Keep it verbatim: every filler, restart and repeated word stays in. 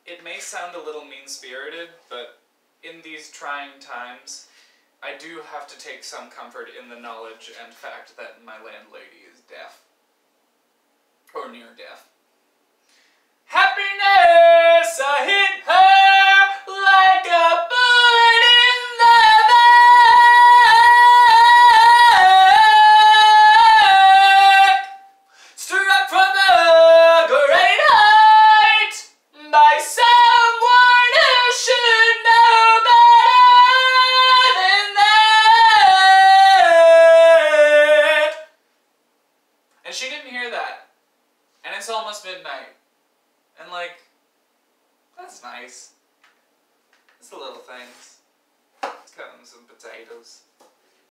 it may sound a little mean-spirited, but in these trying times, I do have to take some comfort in the knowledge and fact that my landlady is deaf. Or near deaf. Happiness, I hit her like a bullet in the back, struck from a great height by someone who should know better than that. And she didn't hear that. And it's almost midnight. And like, that's nice. It's the little things. Let's cut them some potatoes.